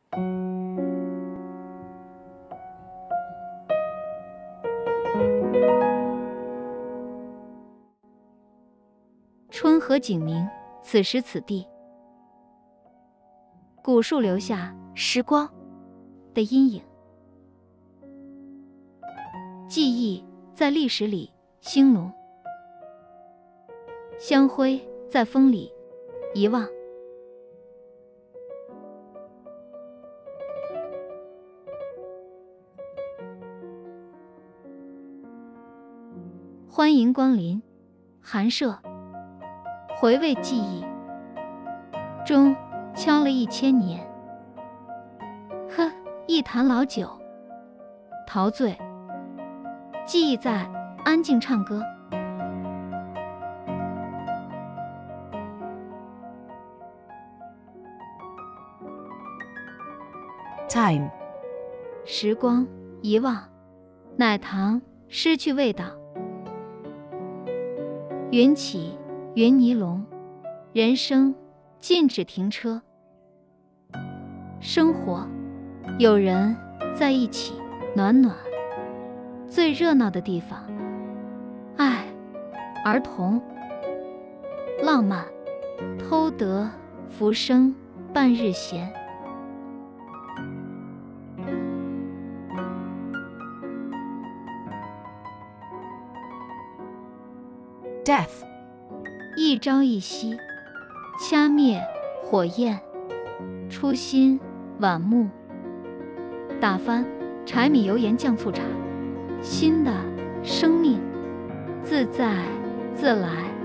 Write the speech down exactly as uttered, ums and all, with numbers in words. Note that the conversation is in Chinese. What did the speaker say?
春和景明，此时此地，古树留下时光的阴影，记忆在历史里兴隆，香灰在风里遗忘。欢迎光临寒舍，回味记忆，钟敲了一千年。呵，一坛老酒，陶醉，记忆在安静唱歌。 Time， 时光遗忘，奶糖失去味道。云起云尼龙，人生禁止停车。生活，有人在一起，暖暖。最热闹的地方，爱，儿童，浪漫，偷得浮生半日闲。 Death， 一朝一夕，掐灭火焰，初心晚暮，打翻柴米油盐酱醋茶，新的生命自在自来。